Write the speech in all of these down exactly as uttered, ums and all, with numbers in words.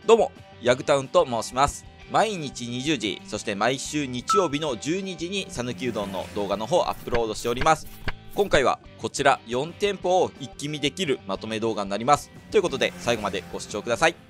どうも、ヤグタウンと申します。毎日にじゅうじ、そして毎週日曜日のじゅうにじに讃岐うどんの動画の方アップロードしております。今回はこちらよん店舗を一気見できるまとめ動画になります。ということで最後までご視聴ください。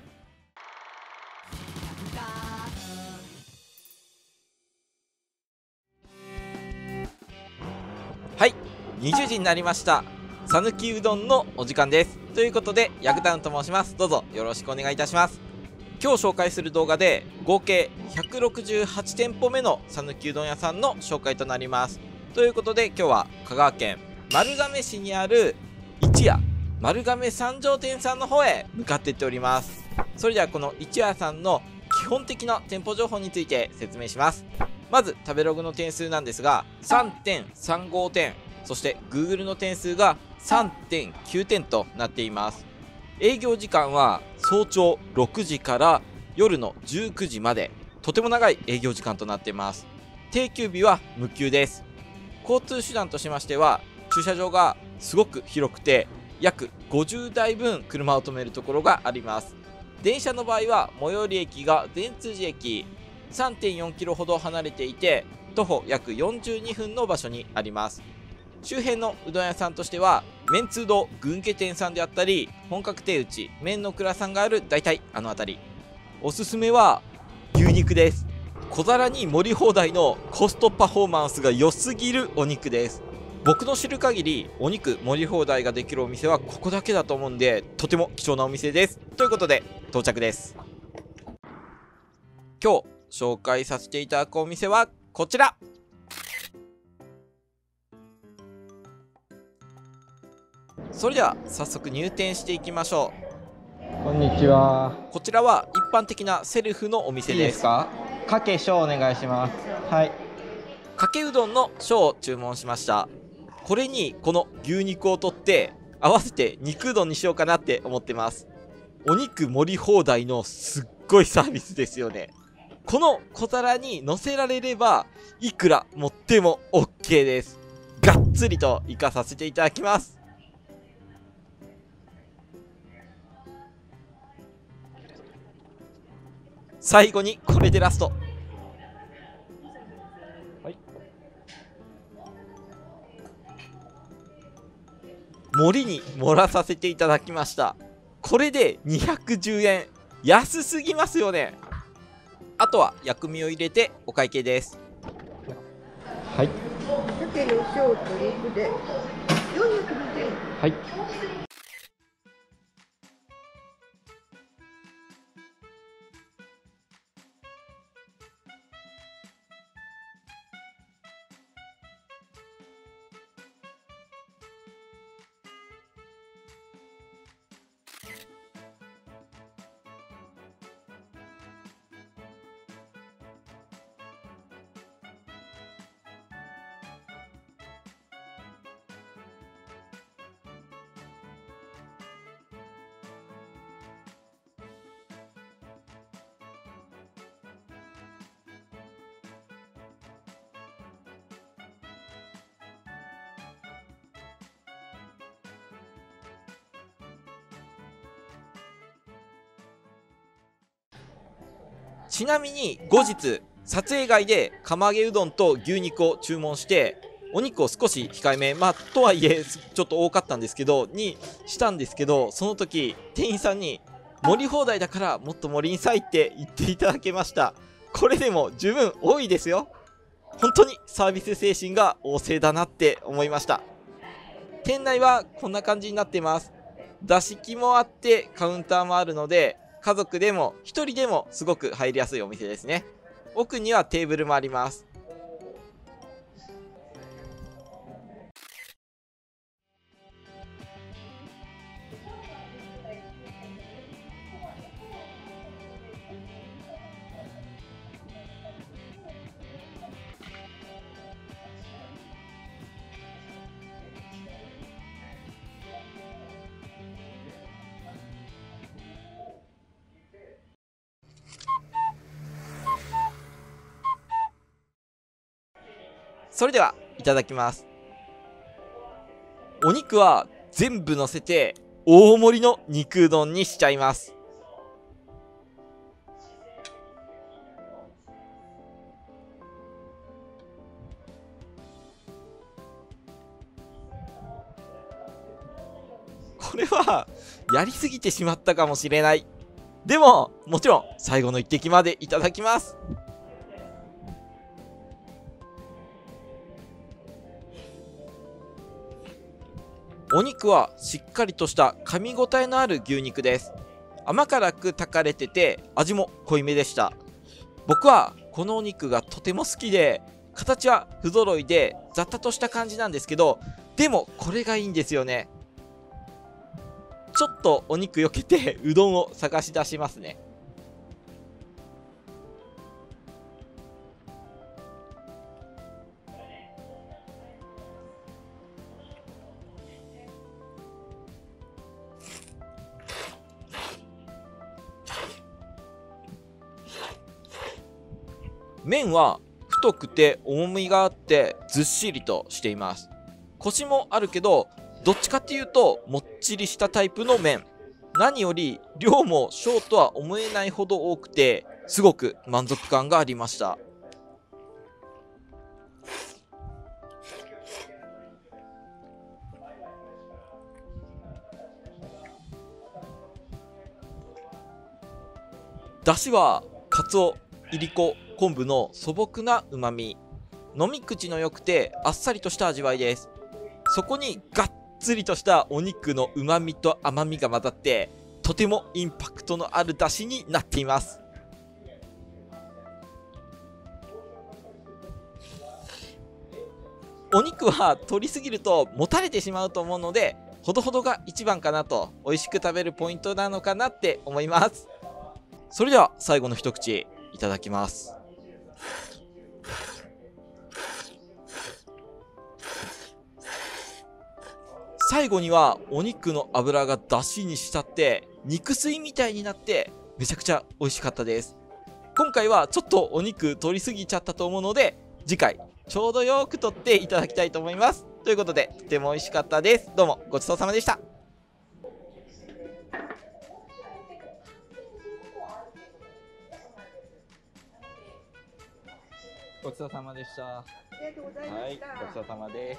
はい、にじゅうじになりました。讃岐うどんのお時間です。ということで、ヤグタウンと申します。どうぞよろしくお願いいたします。今日紹介する動画で合計ひゃくろくじゅうはち店舗目の讃岐うどん屋さんの紹介となります。ということで今日は香川県丸亀市にある一夜丸亀三条店さんの方へ向かっていっております。それではこの一夜さんの基本的な店舗情報について説明します。まず食べログの点数なんですが さんてんさんご 点、そして Google の点数が さんてんきゅう 点となっています。営業時間は早朝ろくじから夜のじゅうくじまで、とても長い営業時間となっています。定休日は無休です。交通手段としましては駐車場がすごく広くて約ごじゅうだいぶん車を止めるところがあります。電車の場合は最寄り駅が善通寺駅 さんてんよんキロほど離れていて徒歩約よんじゅうにふんの場所にあります。周辺のうどん屋さんとしては麺通堂軍家店さんであったり本格手打ち麺の蔵さんがある大体あの辺り。おすすめは牛肉です。小皿に盛り放題のコストパフォーマンスが良すぎるお肉です。僕の知る限りお肉盛り放題ができるお店はここだけだと思うんで、とても貴重なお店です。ということで到着です。今日紹介させていただくお店はこちら。それでは早速入店していきましょう。こんにちは。 こちらは一般的なセルフのお店です。 いいですか？かけ小お願いします。はい。 かけうどんの小を注文しました。これにこの牛肉を取って合わせて肉うどんにしようかなって思ってます。お肉盛り放題のすっごいサービスですよね。この小皿に乗せられればいくら持っても オーケー です。がっつりといかさせていただきます。最後にこれでラスト。はい、盛りに盛らさせていただきました。これでにひゃくじゅうえん、安すぎますよね。あとは薬味を入れてお会計です。 はい。 鮭の小と肉でよんひゃくにじゅうえん。 はい。 ちなみに後日撮影外で釜揚げうどんと牛肉を注文してお肉を少し控えめ、まあとはいえちょっと多かったんですけどにしたんですけど、その時店員さんに盛り放題だからもっと盛りなさいって言っていただけました。これでも十分多いですよ。本当にサービス精神が旺盛だなって思いました。店内はこんな感じになっています。座敷もあってカウンターもあるので家族でもひとりでもすごく入りやすいお店ですね。奥にはテーブルもあります。それではいただきます。お肉は全部乗せて大盛りの肉うどんにしちゃいます。 れはやりすぎてしまったかもしれない。でももちろん最後の一滴までいただきます。お肉はしっかりとした噛み応えのある牛肉です。甘辛く炊かれてて味も濃いめでした。僕はこのお肉がとても好きで、形は不揃いで雑多とした感じなんですけど、でもこれがいいんですよね。ちょっとお肉避けてうどんを探し出しますね。麺は太くて重みがあってずっしりとしています。コシもあるけど、どっちかっていうともっちりしたタイプの麺。何より量も小とは思えないほど多くて、すごく満足感がありました。だしはかつお、いりこ、昆布の素朴なうまみ。飲み口の良くてあっさりとした味わいです。そこにがっつりとしたお肉のうまみと甘みが混ざって、とてもインパクトのある出汁になっています。お肉は取りすぎるともたれてしまうと思うので、ほどほどが一番かなと、美味しく食べるポイントなのかなって思います。それでは最後の一口いただきます。最後にはお肉の脂が出汁に浸って肉水みたいになって、めちゃくちゃ美味しかったです。今回はちょっとお肉取りすぎちゃったと思うので、次回ちょうどよく取っていただきたいと思います。ということで、とても美味しかったです。どうもごちそうさまでした。ごちそうさまでした。 ありがとうございまはい、 した。 ごちそうさまです。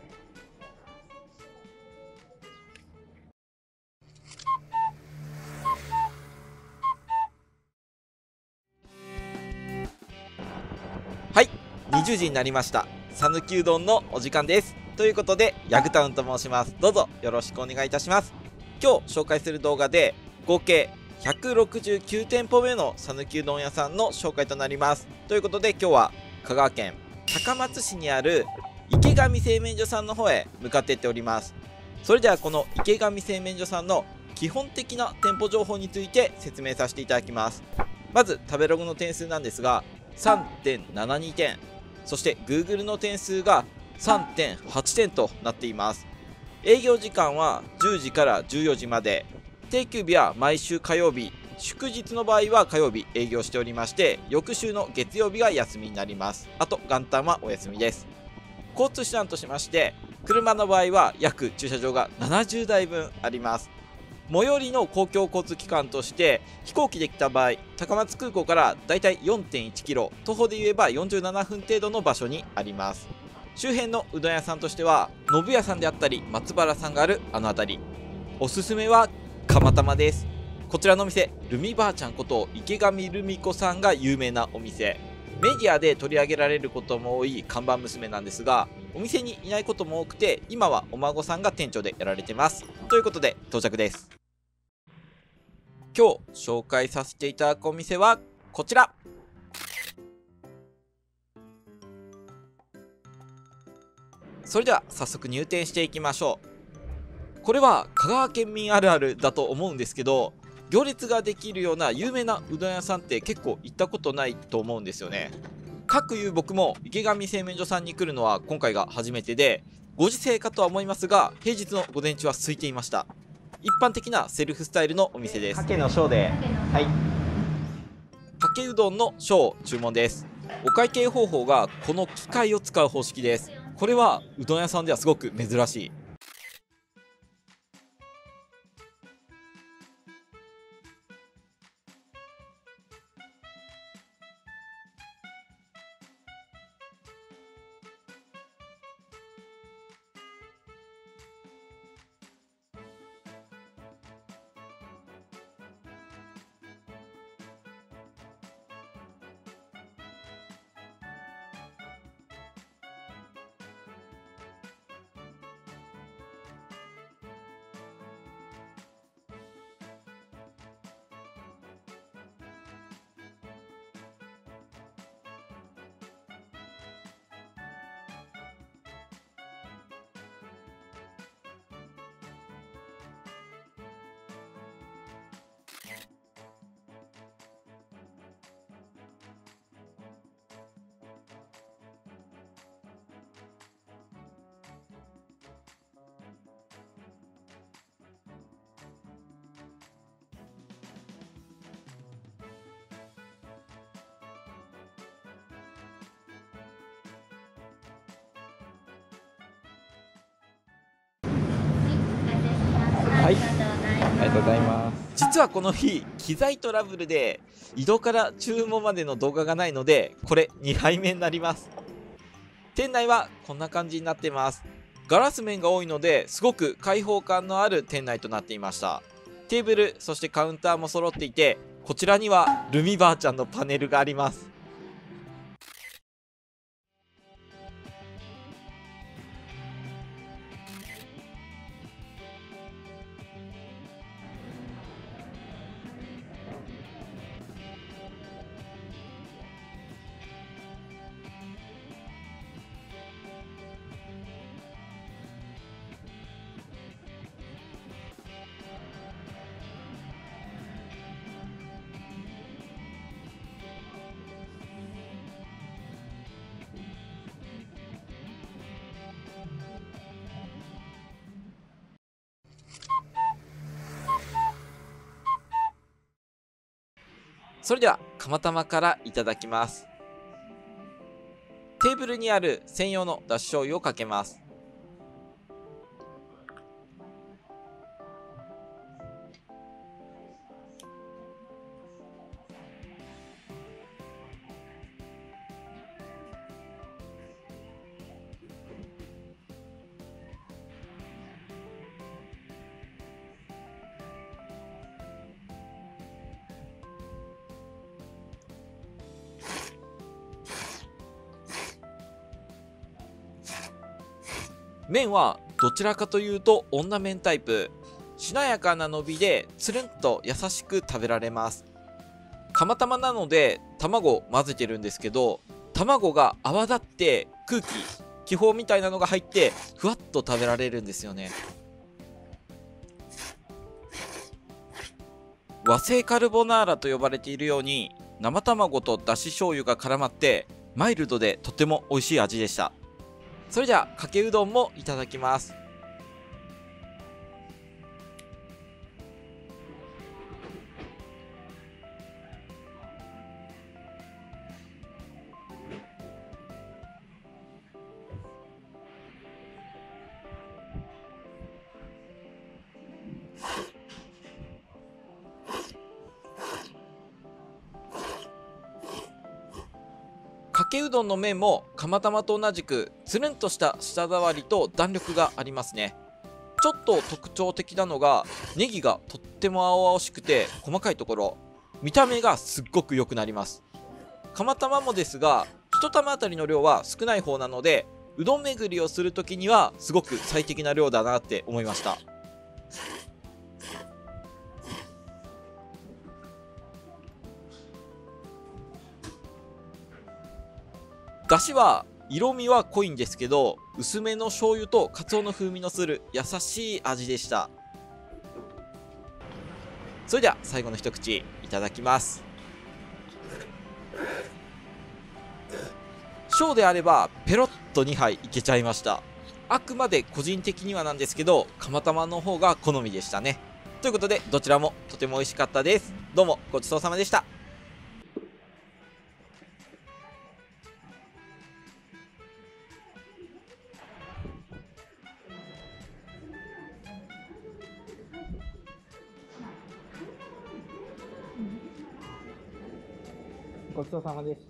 はい、にじゅうじになりました。讃岐うどんのお時間です。ということで、ヤグタウンと申します。どうぞよろしくお願いいたします。今日紹介する動画で、合計ひゃくろくじゅうきゅうてんぽめの讃岐うどん屋さんの紹介となります。ということで、今日は香川県高松市にある池上製麺所さんの方へ向かっていっております。それではこの池上製麺所さんの基本的な店舗情報について説明させていただきます。まず食べログの点数なんですが さんてんななにてん、そして Google の点数が さんてんはちてんとなっています。営業時間はじゅうじからじゅうよじまで、定休日は毎週火曜日、祝日の場合は火曜日営業しておりまして、翌週の月曜日が休みになります。あと元旦はお休みです。交通手段としまして、車の場合は約駐車場がななじゅうだいぶんあります。最寄りの公共交通機関として飛行機で来た場合、高松空港からだいたい よんてんいちキロ、徒歩で言えばよんじゅうななふん程度の場所にあります。周辺のうどん屋さんとしては信屋さんであったり松原さんがあるあの辺り。おすすめは釜玉です。こちらのお店、ルミばあちゃんこと池上ルミ子さんが有名なお店。メディアで取り上げられることも多い看板娘なんですが、お店にいないことも多くて、今はお孫さんが店長でやられてます。ということで到着です。今日紹介させていただくお店はこちら。それでは早速入店していきましょう。これは香川県民あるあるだと思うんですけど、行列ができるような有名なうどん屋さんって結構行ったことないと思うんですよね。かくいう僕も池上製麺所さんに来るのは今回が初めてで、ご時世かとは思いますが平日の午前中は空いていました。一般的なセルフスタイルのお店です。 かけの小で、はい。 かけうどんの小注文です。お会計方法がこの機械を使う方式です。これはうどん屋さんではすごく珍しい。 はい、ありがとうございます。 実はこの日機材トラブルで移動から注文までの動画がないので、これにはいめになります。店内はこんな感じになってます。ガラス面が多いのですごく開放感のある店内となっていました。テーブル、そしてカウンターも揃っていて、こちらにはルミばあちゃんのパネルがあります。それでは釜玉からいただきます。テーブルにある専用のだし醤油をかけます。麺はどちらかというと女麺タイプ。しなやかな伸びでつるんと優しく食べられます。釜玉なので卵を混ぜてるんですけど、卵が泡立って空気気泡みたいなのが入ってふわっと食べられるんですよね。和製カルボナーラと呼ばれているように、生卵とだし醤油が絡まってマイルドでとても美味しい味でした。それではかけうどんもいただきます。かけうどんの麺も釜玉と同じくつるんとした舌触りと弾力がありますね。ちょっと特徴的なのがネギがとっても青々しくて細かいところ、見た目がすっごく良くなります。釜玉もですが一玉あたりの量は少ない方なので、うどん巡りをする時にはすごく最適な量だなって思いました。だしは色味は濃いんですけど、薄めの醤油とカツオの風味のする優しい味でした。それでは最後の一口いただきます。小であればペロッとにはいいけちゃいました。あくまで個人的にはなんですけど、釜玉の方が好みでしたね。ということでどちらもとても美味しかったです。どうもごちそうさまでした。 ごちそうさまでした。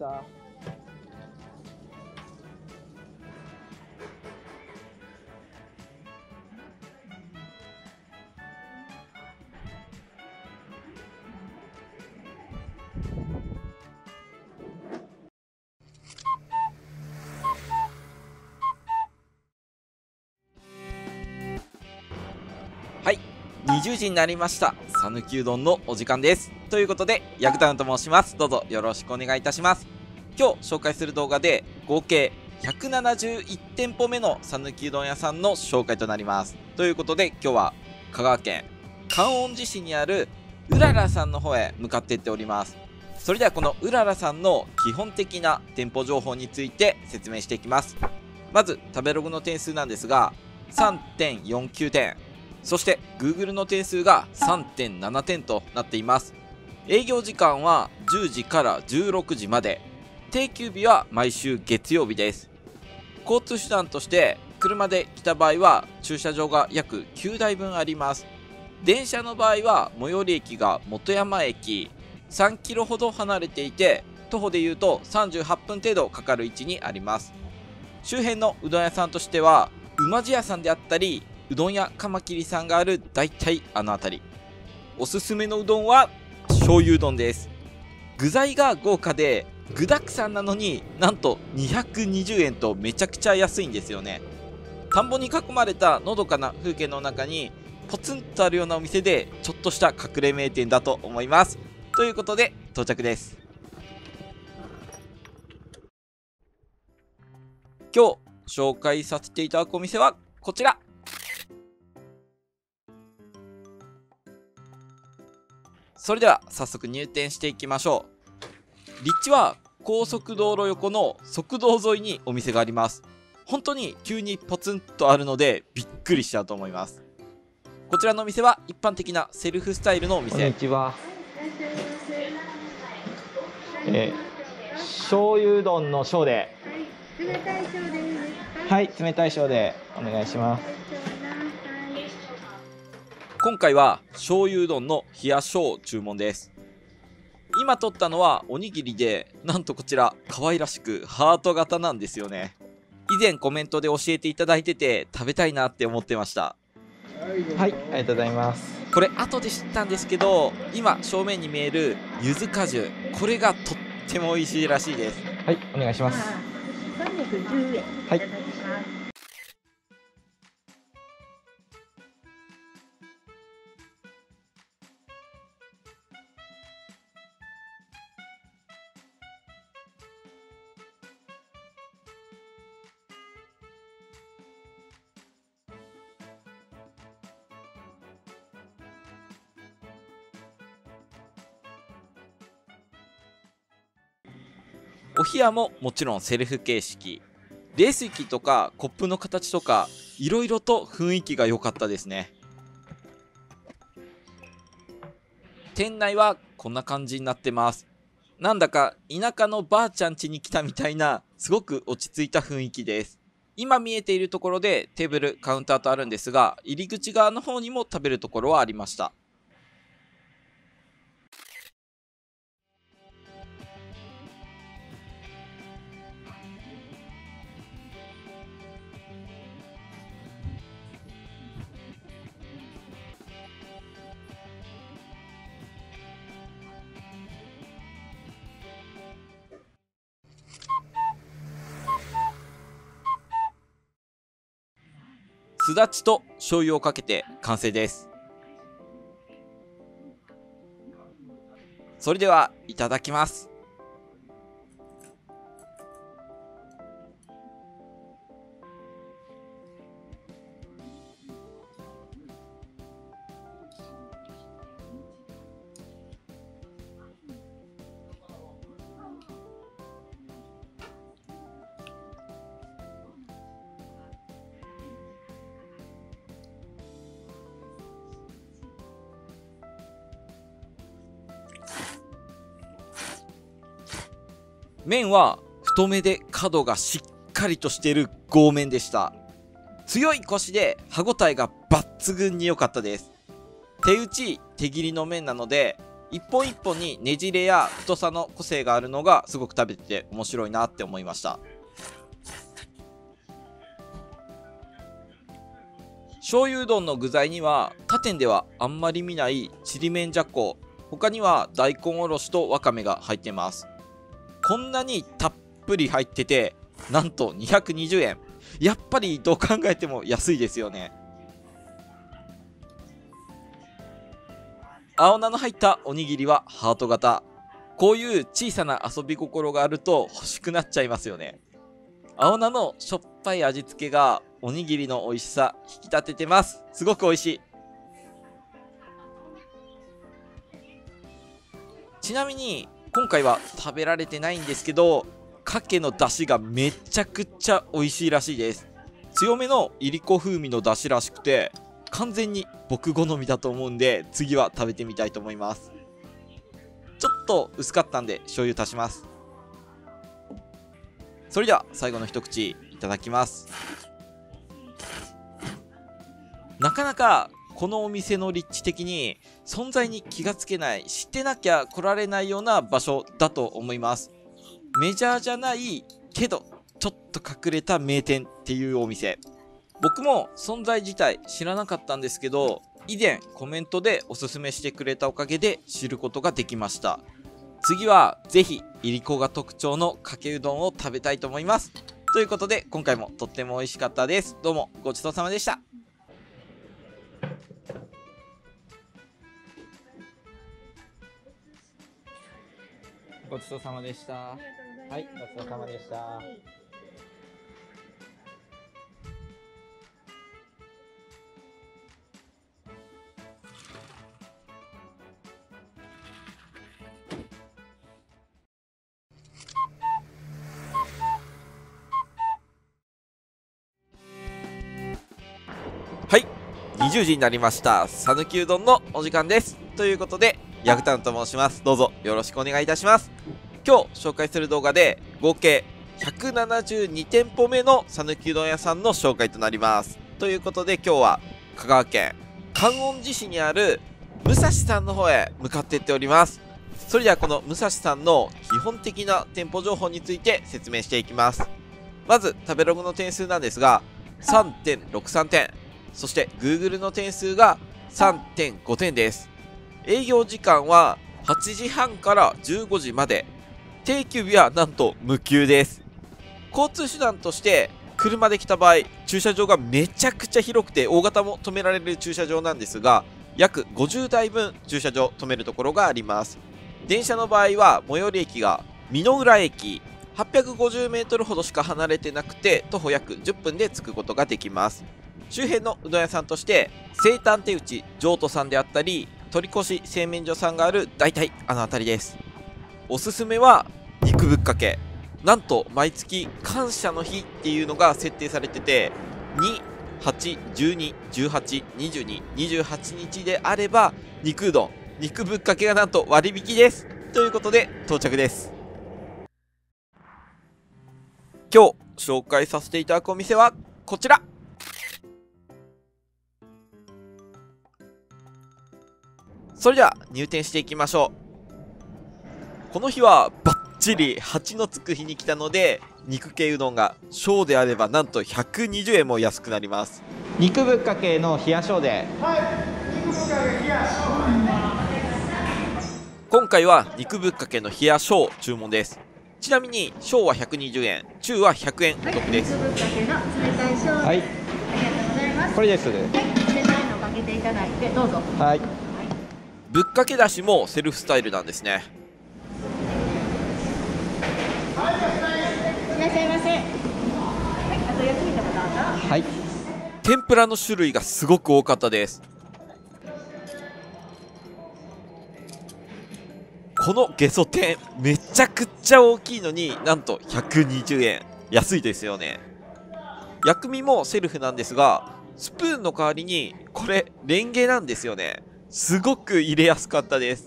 はい、にじゅうじになりました。讃岐うどんのお時間です。ということでヤクタウンと申します。どうぞよろしくお願いいたします。今日紹介する動画で合計ひゃくななじゅういち店舗目の讃岐うどん屋さんの紹介となります。ということで今日は香川県観音寺市にあるうららさんの方へ向かっていっております。それではこのうららさんの基本的な店舗情報について説明していきます。まず食べログの点数なんですが さんてんよんきゅう 点、そして Google の点数が さんてんなな 点となっています。営業時間はじゅうじからじゅうろくじまで、定休日は毎週月曜日です。交通手段として車で来た場合は駐車場が約きゅうだいぶんあります。 電車の場合は最寄り駅が本山駅、さんキロほど離れていて、徒歩でいうとさんじゅうはっぷん程度かかる位置にあります。周辺のうどん屋さんとしては馬路屋さんであったり、うどん屋カマキリさんがあるだいたいあの辺り。おすすめのうどんは醤油うどんです。具材が豪華で具沢山なのになんとにひゃくにじゅうえんとめちゃくちゃ安いんですよね。田んぼに囲まれたのどかな風景の中にポツンとあるようなお店で、ちょっとした隠れ名店だと思います。ということで到着です。今日紹介させていただくお店はこちら。それでは早速入店していきましょう。立地は高速道路横の側道沿いにお店があります。本当に急にポツンとあるのでびっくりしちゃうと思います。こちらのお店は一般的なセルフスタイルのお店。 こんにちは。えー、醤油うどんの小で。 冷たい小でいいですか？ はい、冷たい小でお願いします。 今回は醤油うどんの冷や小注文です。今取ったのはおにぎりで、なんとこちら可愛らしくハート型なんですよね。以前コメントで教えていただいてて食べたいなって思ってました。 はい、ありがとうございます。 これ後で知ったんですけど、今正面に見える柚子果汁、これがとっても美味しいらしいです。 はい、お願いします。 さんびゃくじゅうえん。 はい。 お冷やももちろんセルフ形式。冷水器とかコップの形とかいろいろと雰囲気が良かったですね。店内はこんな感じになってます。なんだか田舎のばあちゃん家に来たみたいな、すごく落ち着いた雰囲気です。今見えているところでテーブルカウンターとあるんですが、入り口側の方にも食べるところはありました。すだちと醤油をかけて完成です。それではいただきます。麺は太めで角がしっかりとしている剛麺でした。強いコシで歯ごたえが抜群に良かったです。手打ち手切りの麺なので、一本一本にねじれや太さの個性があるのがすごく食べてて面白いなって思いました。醤油うどんの具材には他店ではあんまり見ないちりめんじゃこ、他には大根おろしとわかめが入っています。こんなにたっぷり入ってて、なんとにひゃくにじゅうえん。やっぱりどう考えても安いですよね。青菜の入ったおにぎりはハート型。こういう小さな遊び心があると欲しくなっちゃいますよね。青菜のしょっぱい味付けがおにぎりの美味しさ引き立ててます。すごく美味しい。ちなみに今回は食べられてないんですけど、かけの出汁がめちゃくちゃ美味しいらしいです。強めのいりこ風味の出汁らしくて、完全に僕好みだと思うんで、次は食べてみたいと思います。ちょっと薄かったんで醤油足します。それでは最後の一口いただきます。なかなかこのお店の立地的に存在に気がつけない、知ってなきゃ来られないような場所だと思います。メジャーじゃないけどちょっと隠れた名店っていうお店。僕も存在自体知らなかったんですけど、以前コメントでおすすめしてくれたおかげで知ることができました。次はぜひいりこが特徴のかけうどんを食べたいと思います。ということで今回もとっても美味しかったです。どうもごちそうさまでした。ごちそうさまでした。はい、ごちそうさまでした。はい、にじゅうじになりました。讃岐うどんのお時間です。ということで、ヤグタウンと申します。どうぞよろしくお願いいたします。今日紹介する動画で合計ひゃくななじゅうにてんぽめの讃岐うどん屋さんの紹介となります。ということで今日は香川県観音寺市にある武蔵さんの方へ向かっていっております。それではこの武蔵さんの基本的な店舗情報について説明していきます。まず食べログの点数なんですが さんてんろくさんてん、そして Google の点数が さんてんごてんです。営業時間ははちじはんからじゅうごじまで、定休日はなんと無休です。交通手段として車で来た場合、駐車場がめちゃくちゃ広くて大型も止められる駐車場なんですが、約ごじゅうだいぶん駐車場止めるところがあります。電車の場合は最寄り駅が美濃浦駅、はっぴゃくごじゅうメートルほどしか離れてなくて徒歩約じゅっぷんで着くことができます。周辺のうどん屋さんとして西丹手打ち譲渡さんであったり鳥越製麺所さんがある大体あの辺りです。おすすめは肉ぶっかけ。なんと毎月感謝の日っていうのが設定されててに、はち、じゅうに、じゅうはち、にじゅうに、にじゅうはちにちであれば肉うどん、肉ぶっかけがなんと割引です。ということで到着です。今日紹介させていただくお店はこちら。それでは入店していきましょう。この日はバッチリはちのつく日に来たので肉系うどんが小であればなんとひゃくにじゅうえんも安くなります。 肉ぶっかけの冷や小で。 はい、肉ぶっかけ冷やし。 今回は肉ぶっかけの冷や小注文です。ちなみに小はひゃくにじゅうえん、中はひゃくえんお得です。 肉ぶっかけの冷たい小。 はい、 ありがとうございます。 これです。 はい、冷たいのかけていただいてどうぞ。 はい。 ぶっかけだしもセルフスタイルなんですね。 いらっしゃいませ。はい、あと焼き肉もどうぞ。 はい。 天ぷらの種類がすごく多かったです。このゲソ天めちゃくちゃ大きいのになんとひゃくにじゅうえん、安いですよね。薬味もセルフなんですがスプーンの代わりにこれレンゲなんですよね。すごく入れやすかったです。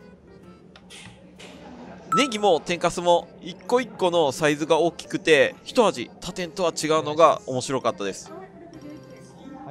ネギも天かすも一個一個のサイズが大きくて一味他店とは違うのが面白かったです。 はい。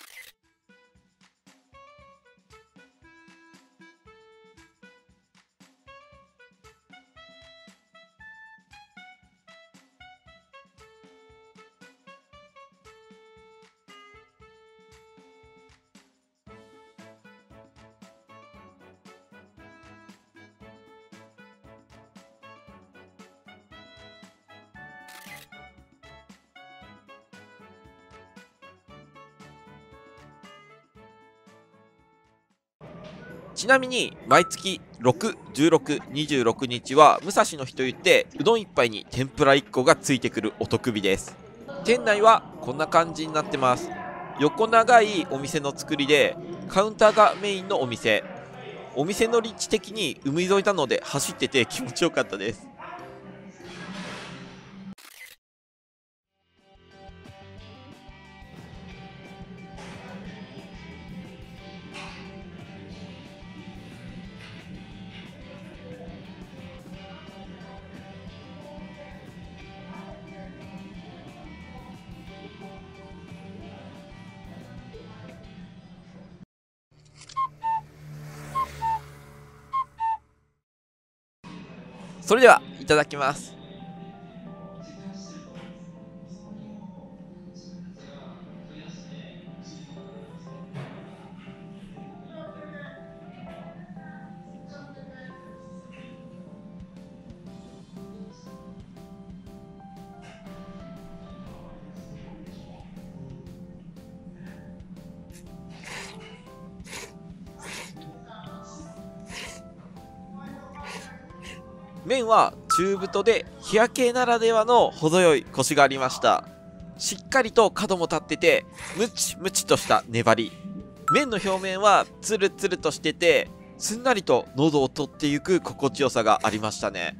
ちなみに毎月ろく、じゅうろく、にじゅうろくにちは武蔵の日といってうどんいっぱいに天ぷらいっこがついてくるお得日です。店内はこんな感じになってます。横長いお店の作りでカウンターがメインのお店。お店の立地的に海沿いなので走ってて気持ちよかったです。 それではいただきます。麺は中太で冷や系ならではの程よいコシがありました。しっかりと角も立っててムチムチとした粘り。麺の表面はツルツルとしててすんなりと喉を取っていく心地よさがありましたね。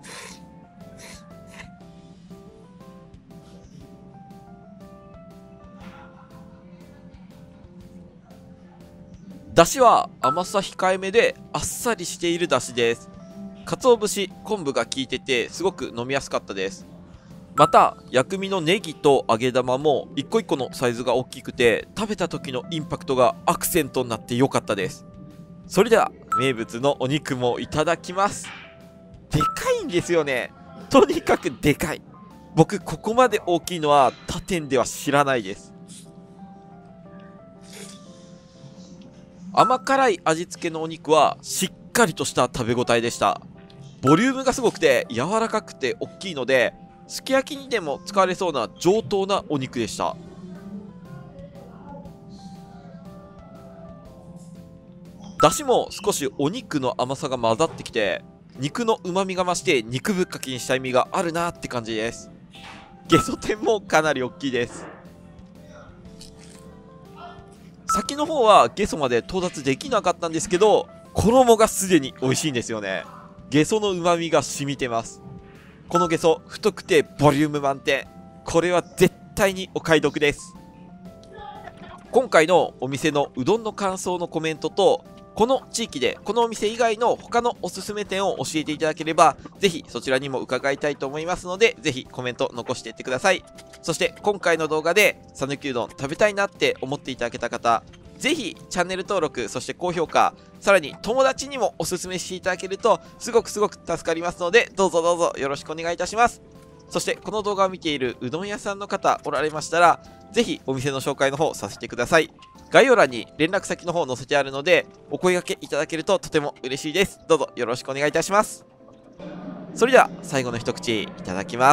だしは甘さ控えめであっさりしているだしです。鰹節、昆布が効いててすごく飲みやすかったです。また薬味のネギと揚げ玉も一個一個のサイズが大きくて食べた時のインパクトがアクセントになって良かったです。それでは名物のお肉もいただきます。でかいんですよね。とにかくでかい。僕ここまで大きいのは他店では知らないです。甘辛い味付けのお肉はしっかりとした食べ応えでした。ボリュームがすごくて柔らかくて大きいので、すき焼きにでも使われそうな上等なお肉でした。だしも少しお肉の甘さが混ざってきて、肉の旨味が増して肉ぶっかけにした意味があるなって感じです。ゲソ天もかなり大きいです。先の方はゲソまで到達できなかったんですけど、衣がすでに美味しいんですよね。ゲソの旨味が染みてます。このゲソ太くてボリューム満点。これは絶対にお買い得です。今回のお店のうどんの感想のコメントと、この地域でこのお店以外の他のおすすめ店を教えていただければ、ぜひそちらにも伺いたいと思いますので、ぜひコメント残していってください。そして今回の動画で讃岐うどん食べたいなって思っていただけた方、ぜひチャンネル登録、そして高評価、さらに友達にもおすすめしていただけるとすごくすごく助かりますので、どうぞどうぞよろしくお願いいたします。そしてこの動画を見ているうどん屋さんの方おられましたら、ぜひお店の紹介の方させてください。概要欄に連絡先の方載せてあるので、お声掛けいただけるととても嬉しいです。どうぞよろしくお願いいたします。それでは最後の一口いただきます。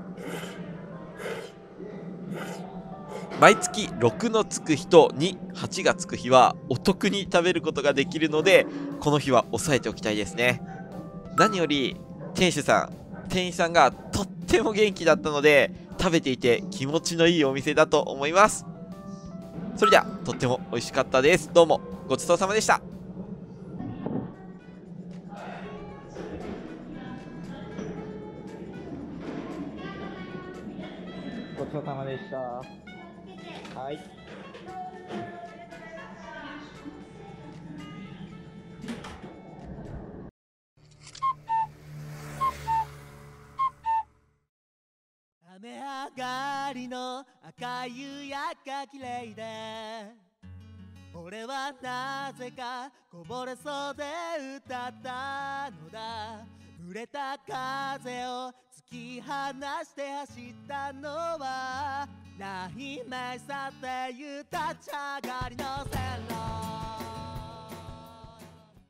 毎月ろくのつく日とに、はちがつく日はお得に食べることができるので、この日は押さえておきたいですね。何より店主さん、店員さんがとっても元気だったので、食べていて気持ちのいいお店だと思います。それではとっても美味しかったです。どうもごちそうさまでした。 ごちそうさまでした。はい。 雨上がりの赤い夕焼けが綺麗で、俺はなぜかこぼれそうで歌ったのだ。触れた風を突き放して走ったのは、ないめさっていう立ち上がりの線路。